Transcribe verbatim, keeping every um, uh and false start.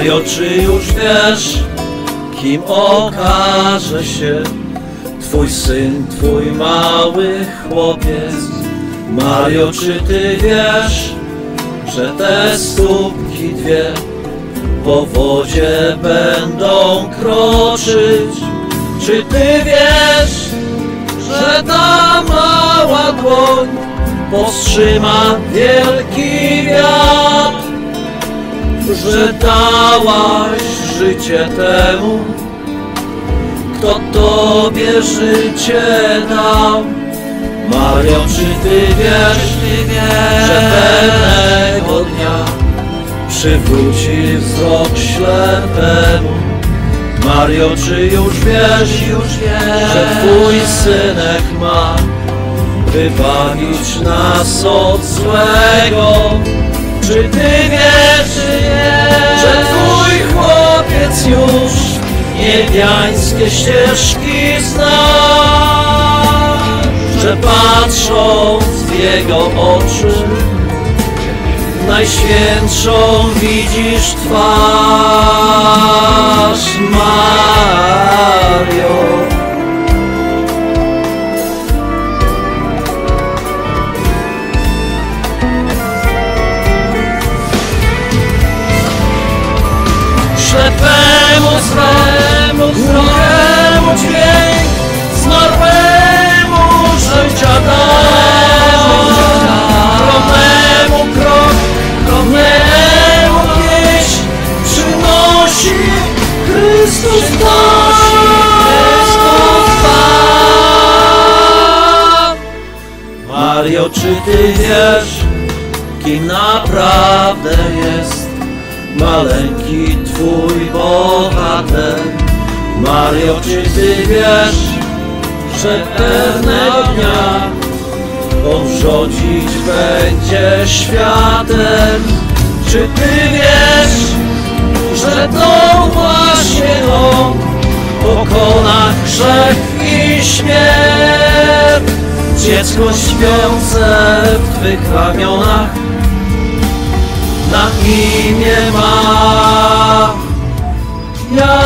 Mario, czy już wiesz, kim okaże się Twój syn, Twój mały chłopiec? Mario, czy Ty wiesz, że te stópki dwie po wodzie będą kroczyć? Czy Ty wiesz, że ta mała dłoń powstrzyma wielki wiatr? Że dałaś życie temu, kto Tobie życie dał. Mario, czy Ty wiesz, że pewnego dnia przywróci wzrok ślepemu? Mario, czy już wiesz, że Twój synek ma wybawić nas od złego? Czy Ty wiesz, że Twój chłopiec już niebiańskie ścieżki zna? Że patrząc w jego oczy najświętszą widzisz twarz. Mario, ślepemu zremu, głuchemu dźwięk, zmarłemu życia dał, chromemu krok, chromemu pieśń przynosi Chrystus Pan. Mario, czy Ty wiesz, kim naprawdę jest maleńki Twój bohater? Mario, czy Ty wiesz, że pewnego dnia on rządzić będzie światem? Czy Ty wiesz, że to właśnie on pokona grzech i śmierć? Dziecko śpiące w Twych ramionach na imię ma. Ja